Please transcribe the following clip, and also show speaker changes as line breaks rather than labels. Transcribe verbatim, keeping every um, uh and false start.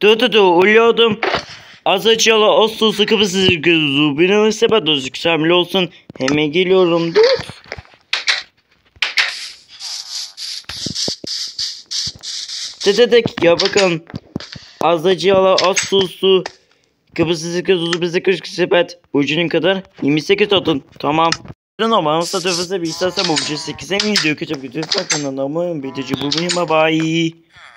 dur dur dur uyuyordum. Az açıyalı az su sıkı sizi gözü. Benim sepet gözüksemli olsun. Hemen geliyorum dur. Dededik ya bakın. Az açıyalı az su su. Kıbrıs'ı gözü bize kırk sepet. Ucunun kadar yirmi sekiz atın. Tamam. Ama nasıl tefese bir istersen bu ucu sekize mi gidiyor? Kötü bir tefese kanalına mı? Bir de bu bye.